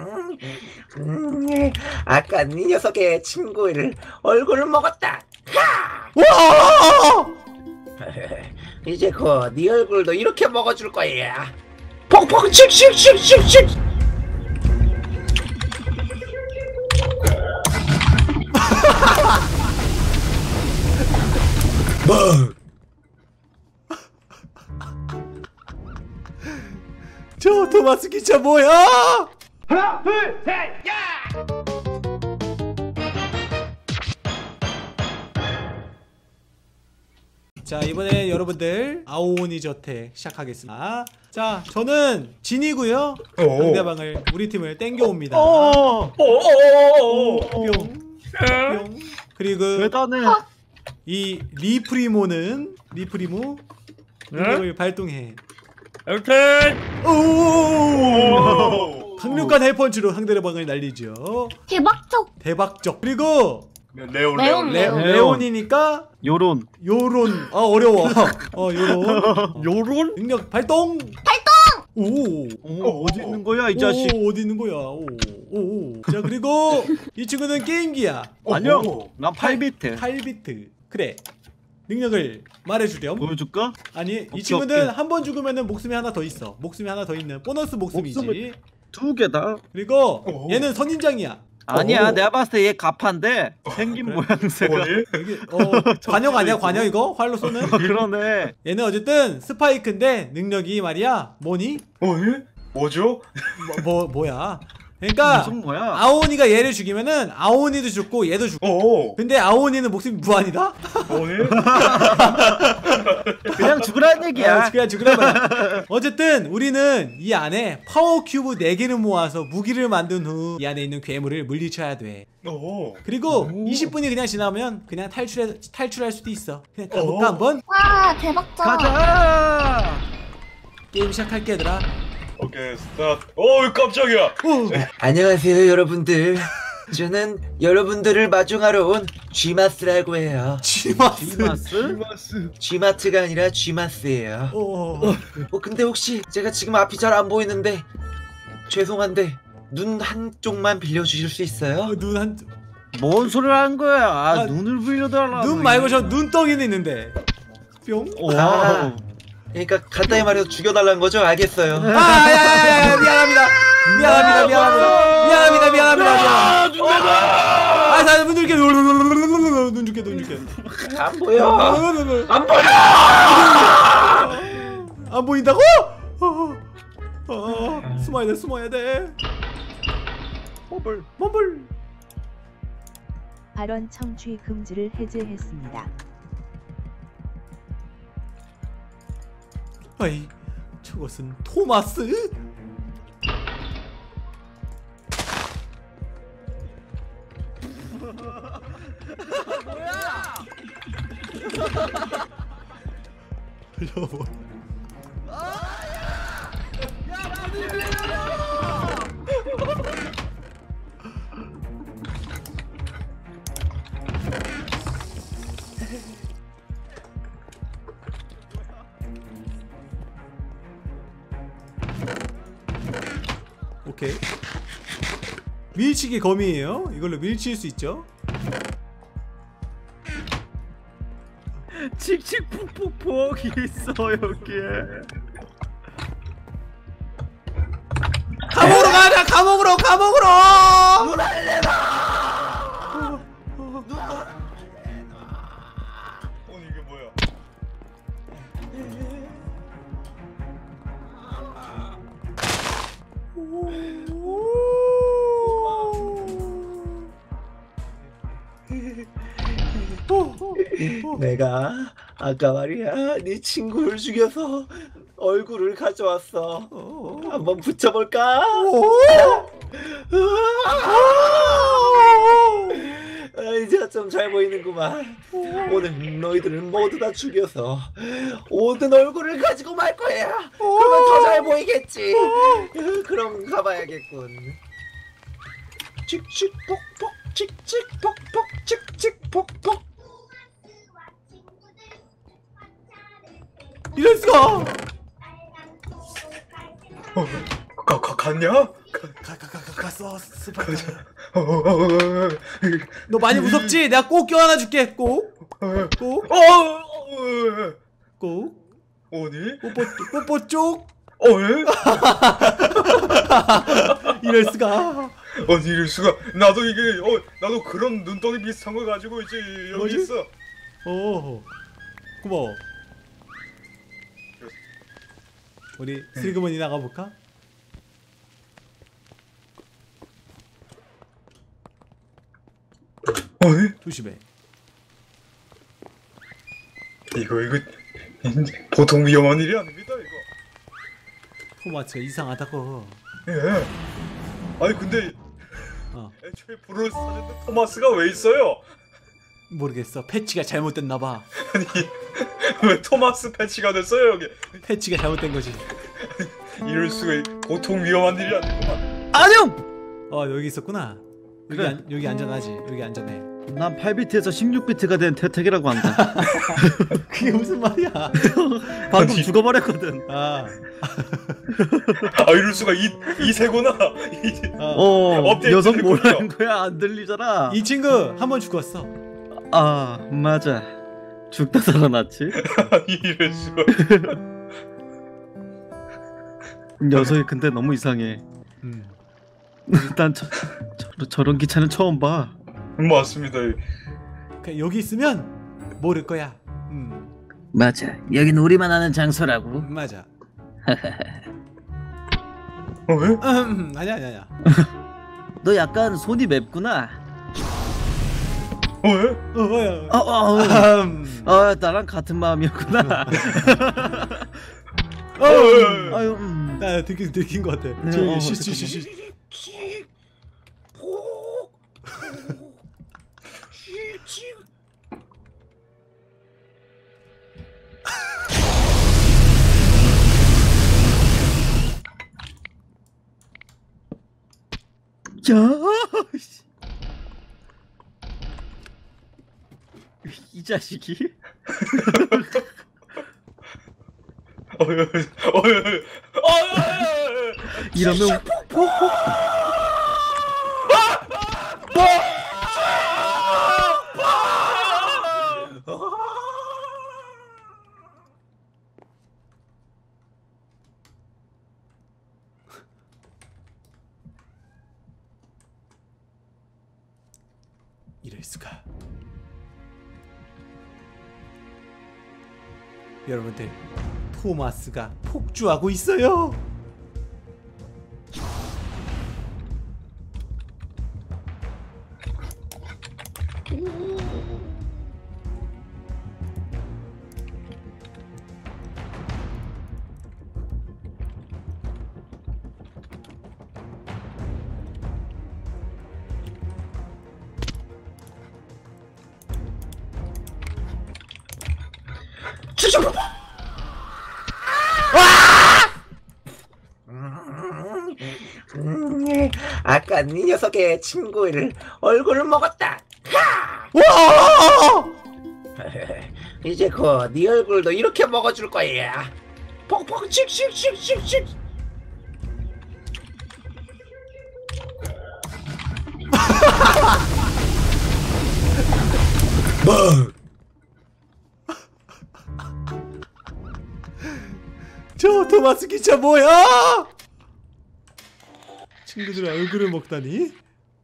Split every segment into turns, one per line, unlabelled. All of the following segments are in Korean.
아까 네 녀석의 친구를 얼굴을 먹었다.
와!
이제 곧 네 얼굴도 이렇게 먹어줄 거야. 펑펑 칙칙칙칙칙.
저 토마스 기차 뭐야?
하나, 둘, 셋, 야!
자, 이번에 여러분들 아오니 저택 시작하겠습니다. 자, 저는 진이고요. 상대방을 우리 팀을 땡겨옵니다. 뿅, 뿅. 그리고
대단해.
이 리프리모 능력을 발동해.
오케이.
오! 강력한 헬펀치로 상대방을 날리죠. 대박적. 그리고 레온이니까
요런.
어려워. 요런.
요런?
능력 발동. 오.
어디 있는 거야, 이 자식?
어디 있는 거야? 오. 자, 그리고 이 친구는 게임기야.
아니요. 난 8비트.
8비트. 그래. 능력을 말해주렴.
보여줄까?
아니, 이 친구는 한 번 죽으면은 목숨이 하나 더 있어. 목숨이 하나 더 있는 보너스 목숨이지.
목숨을 2개다.
그리고 얘는 선인장이야.
아니야, 내가 봤을 때 얘 가파인데 생긴 모양새가.
여기 관역 아니야? 관역 이거? 활로 쏘는?
그러네.
얘는 어쨌든 스파이크인데 능력이 말이야 뭐니?
뭐죠?
뭐야? 그러니까
무슨 거야?
아오니가 얘를 죽이면은 아오니도 죽고 얘도 죽고. 근데 아오니는 목숨이 무한이다?
그냥 죽으라는 얘기야.
그냥 죽으란 말이야. 어쨌든 우리는 이 안에 파워 큐브 4개를 모아서 무기를 만든 후 이 안에 있는 괴물을 물리쳐야 돼. 그리고 20분이 그냥 지나면 그냥 탈출할 수도 있어. 그냥 가볼까 한번?
와 대박적.
가자.
게임 시작할게 얘들아.
오케이 스타트. 깜짝이야.
안녕하세요 여러분들. 저는 여러분들을 마중하러 온 쥐마스라고 해요.
쥐마스?
쥐마트가 아니라 쥐마스예요. 근데 혹시 제가 지금 앞이 잘 안 보이는데 죄송한데 눈 한쪽만 빌려주실 수 있어요?
눈 한...
뭔 소리를 하는 거야? 눈을 빌려달라.
눈 말고 저 눈덩이는 있는데. 뿅.
그러니까 간단히 말해서 죽여달라는 거죠? 알겠어요.
야야야야 미안합니다. 문 줄게. 눈 줄게.
안 보여.
안 보여.
안 보인다고? 숨어야 돼. 머블.
발언 청취 금지를 해제했습니다.
아이, 저것은 토마스? 여보. 오케이. 밀치기 검이에요. 이걸로 밀칠 수 있죠.
칙칙폭폭폭 있어 여기에.
감옥으로 가자. 감옥으로.
이게 뭐야?
내가 아까 말이야 네 친구를 죽여서 얼굴을 가져왔어. 한번 붙여볼까? 이제 좀 잘 보이는구만. 오늘 너희들은 모두 다 죽여서 모든 얼굴을 가지고 말 거야. 그러면 더 잘 보이겠지. 그럼 가봐야겠군. 칙칙폭폭 칙칙폭폭 칙칙폭폭.
이럴 수가.
갔냐?
갔어 스파이크.
어, 어, 어, 어,
너 많이 무섭지? 내가 꼭 껴안아 줄게. 꼭
어디?
뽀뽀 쪽.
예?
이럴 수가.
아니 이럴 수가. 나도 이게 나도 그런 눈덩이 비슷한 거 가지고 이제 여기
뭐지?
있어.
고마워. 우리 슬그머니 나가볼까? 조심해.
이거 보통 위험한 일이 아닙니다 이거.
토마스가 이상하다고.
예. 아니 근데
어.
애초에 불을 사는데 토마스가 왜 있어요?
모르겠어. 패치가 잘못됐나봐.
아니 왜 토마스 패치가 됐어요 여기?
패치가 잘못된 거지.
이럴 수가. 보통 위험한 일이 아니구만.
안녕.
여기 있었구나. 여기
그래.
여기 안전하지. 여기 안전해.
난 8비트에서 16비트가 된 태택이라고 한다.
그게 무슨 말이야?
방금
아니.
죽어버렸거든.
아,
이럴 수가. 이 새구나. 업데이트
녀석
됐군요.
뭐라는 거야? 안 들리잖아.
이 친구 한 번 죽었어.
아 맞아. 죽다 살아났지.
이럴 수가.
녀석이 근데 너무 이상해. 난 저런 기차는 처음 봐.
맞습니다.
그냥 여기 있으면 모를 거야.
맞아. 여긴 우리만 아는 장소라고.
맞아.
왜?
아니야.
너 약간 손이 맵구나.
왜?
나랑 같은 마음이었구나. 아유,
나 들킨 것 같아.
네,
쉬.
야, 이 자식이. 이러면
이럴 수가. 여러분들, 토마스가 폭주하고 있어요.
아까 네 녀석의 친구를 얼굴을 먹었다.
와!
이제 곧 네 얼굴도 이렇게 먹어줄 거야. 펑펑 칙칙칙칙칙.
저 토마스 기차 뭐야? 친구들 얼굴을 먹다니?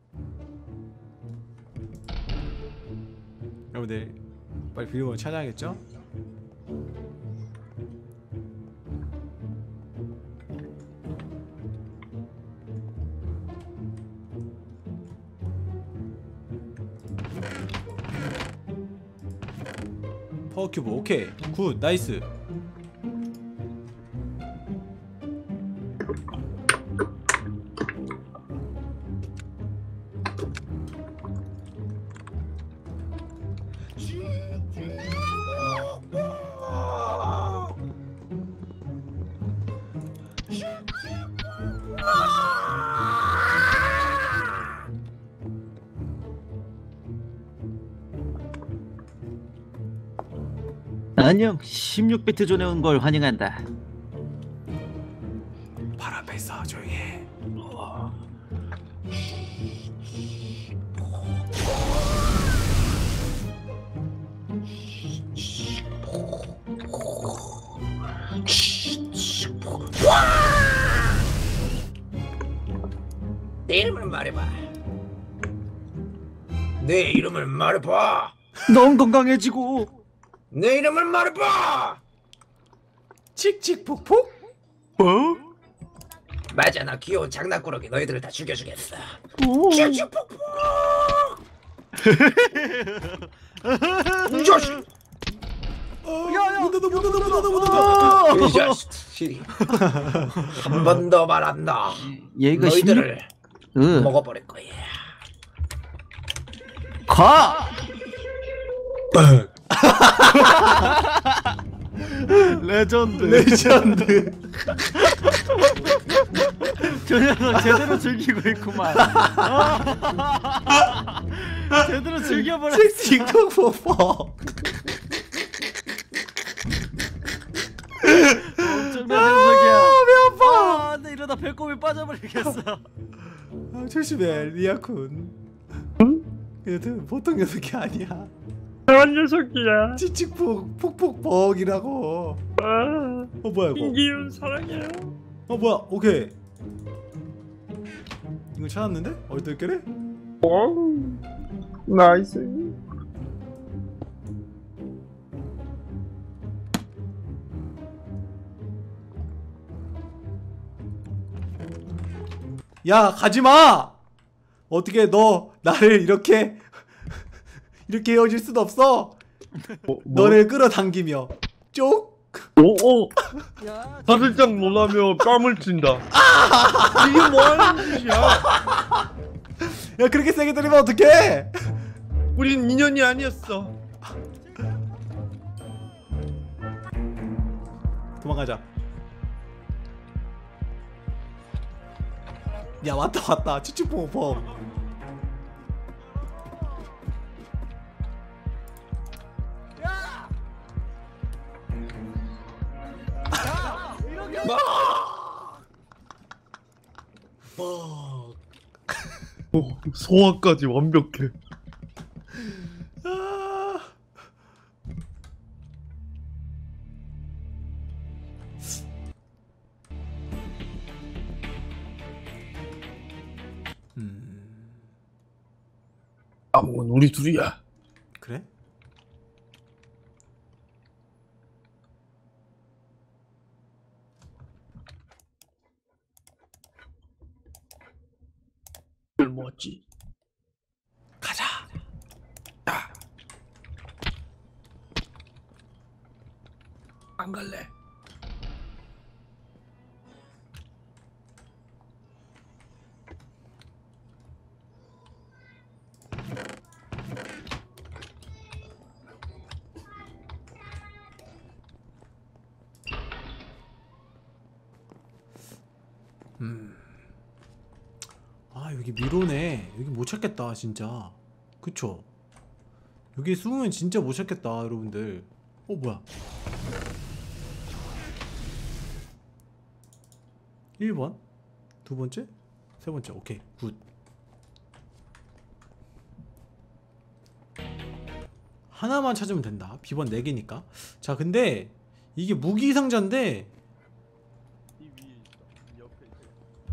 여러분들 빨리 비밀번호 찾아야겠죠? 파워큐브 오케이 굿 나이스.
안녕. 16비트 존에 온 걸 환영한다.
바로 앞에 있어 조용히 해.
내 이름을 말해봐. 내 이름을 말해봐.
너무 건강해지고.
내 이름을 말해봐.
칙칙폭폭?
맞아, 나 귀여운 장난꾸러기 너희들을 다 죽여주겠어.
오.
칙칙폭폭. 이 자식.
문 닫아 문 닫아 문 닫아 문 닫아.
이 자식이 한 번 더 말한다.
얘가
너희들을
응.
먹어버릴 거야.
가. 레전드.
레전드.
저 녀석 제대로 즐기고 있구만. 제대로 즐겨버렸어.
칙칙폭폭.
엄청난 녀석이야.
배 아파.
근데 이러다 배꼽이 빠져버리겠어.
조심해 리아쿤. 얘들 보통 녀석이 아니야.
저런 녀석이야.
칙칙폭폭폭이라고.
아,
뭐야 이거?
김기훈 사랑해요.
뭐야? 오케이. 이거 찾았는데? 어디다 있길래?
오, 나이스.
야 가지마! 어떻게 너 나를 이렇게 이렇게 헤어질 순 없어. 너를 끌어당기며 쪽.
오,
야,
사슬짝 놀라며 뺨을 친다. 이게 뭐하는 짓이야?
야 그렇게 세게 때리면 어떡해?
우린 인연이 아니었어.
도망가자. 야 왔다 칙칙폭폭.
오, 소화까지 완벽해.
아.
아무건 우리 둘이야.
그래?
별 모았지.
가자.
안 갈래.
아 여기 미로네. 여기 못 찾겠다 진짜. 그쵸? 여기 숨으면 진짜 못 찾겠다 여러분들. 뭐야 1번 두 번째 세 번째. 오케이 굿. 하나만 찾으면 된다. 비번 4개니까. 자 근데 이게 무기 상자인데
이 위에 있어. 이 옆에 있어.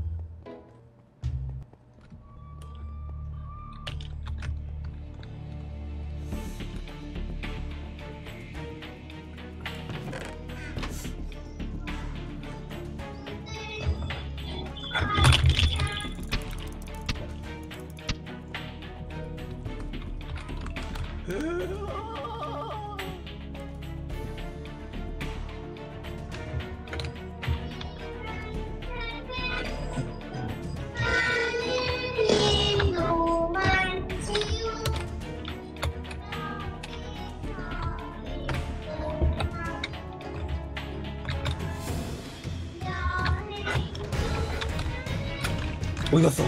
어디 갔어?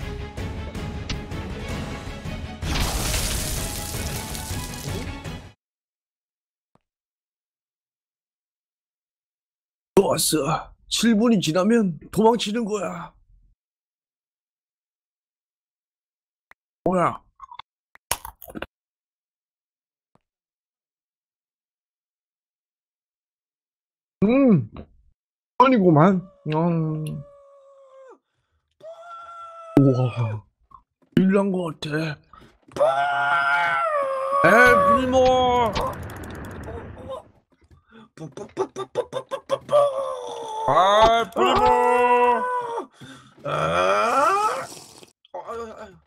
좋았어. 7분이 지나면 도망치는 거야. 뭐야? 아니구만. 우와. 일난 것 같아. 프리모.
뿌뿌뿌뿌뿌뿌뿌뿌뿌.
프리모.
아유, 아유.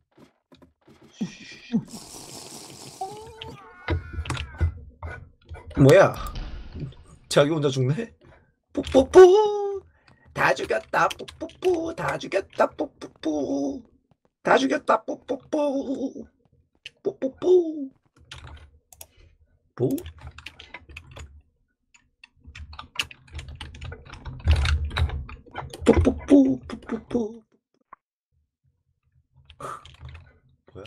뭐야? 자기 혼자 죽네? 뿌뿌뿌 다 죽였다 뿌뿌뿌 다 죽였다 뿌뿌뿌 다 죽였다 뿌뿌뿌 뿌뿌뿌 뭐? 뿌뿌뿌 뿌뿌뿌 뭐야?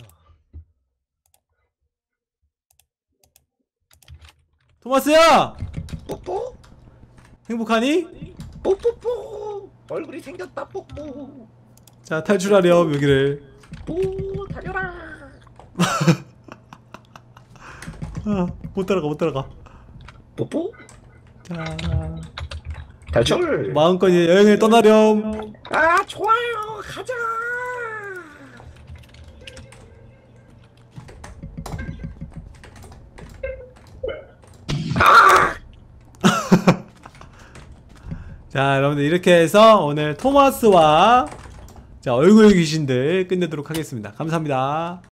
토마스야!
뿌뿌
행복하니?
뿌뿌뿌 얼굴이 생겼다 뿌뿌
자, 탈출하렴 여기를.
뿌 달려라
아, 못 따라가 못 따라가.
뿌뿌
자,
탈출
마음껏 이제 여행을 떠나렴.
아 좋아요 가자
자, 여러분들 이렇게 해서 오늘 토마스와 자 얼굴 귀신들 끝내도록 하겠습니다. 감사합니다.